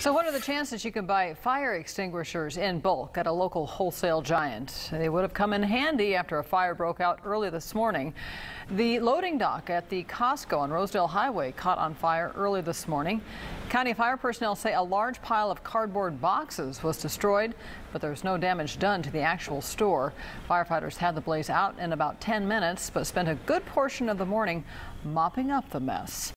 So what are the chances you can buy fire extinguishers in bulk at a local wholesale giant? They would have come in handy after a fire broke out early this morning. The loading dock at the Costco on Rosedale Highway caught on fire early this morning. County fire personnel say a large pile of cardboard boxes was destroyed, but there's no damage done to the actual store. Firefighters had the blaze out in about 10 minutes, but spent a good portion of the morning mopping up the mess.